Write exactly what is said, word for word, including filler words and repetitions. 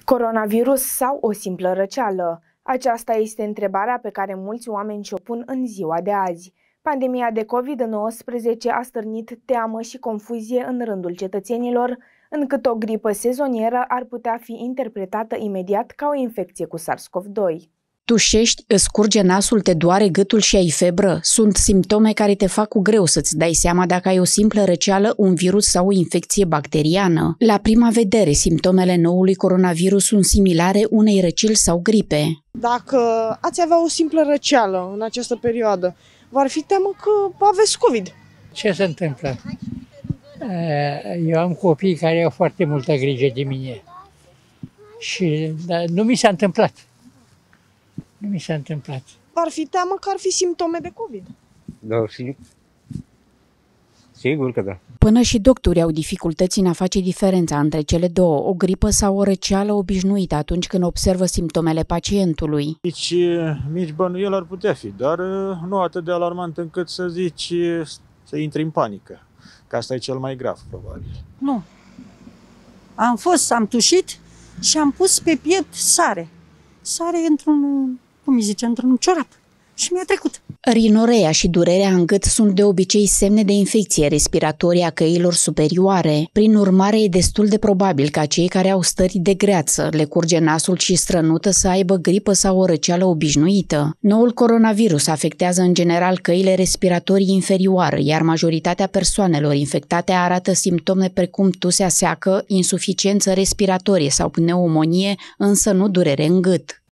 Coronavirus sau o simplă răceală? Aceasta este întrebarea pe care mulți oameni și-o pun în ziua de azi. Pandemia de COVID nouăsprezece a stârnit teamă și confuzie în rândul cetățenilor, încât o gripă sezonieră ar putea fi interpretată imediat ca o infecție cu SARS-CoV doi. Tușești, îți curge nasul, te doare gâtul și ai febră? Sunt simptome care te fac cu greu să-ți dai seama dacă ai o simplă răceală, un virus sau o infecție bacteriană. La prima vedere, simptomele noului coronavirus sunt similare unei răceli sau gripe. Dacă ați avea o simplă răceală în această perioadă, v-ar fi teamă că aveți COVID. Ce se întâmplă? Eu am copii care au foarte multă grijă de mine și nu mi s-a întâmplat. Nu mi s-a întâmplat. V-ar fi teamă că ar fi simptome de COVID? Da, și sigur că da. Până și doctorii au dificultăți în a face diferența între cele două, o gripă sau o răceală obișnuită atunci când observă simptomele pacientului. Mici, mici bănuieli ar putea fi, dar nu atât de alarmant încât să zici să intri în panică. Că asta e cel mai grav, probabil. Nu. Am fost, am tușit și am pus pe piept sare. Sare într-un, cum îi zice, într-un ciorap. Și mi-a trecut. Rinorea și durerea în gât sunt de obicei semne de infecție respiratorie a căilor superioare. Prin urmare, e destul de probabil ca cei care au stări de greață, le curge nasul și strănută, să aibă gripă sau o răceală obișnuită. Noul coronavirus afectează în general căile respiratorii inferioare, iar majoritatea persoanelor infectate arată simptome precum tusea seacă, insuficiență respiratorie sau pneumonie, însă nu durere în gât.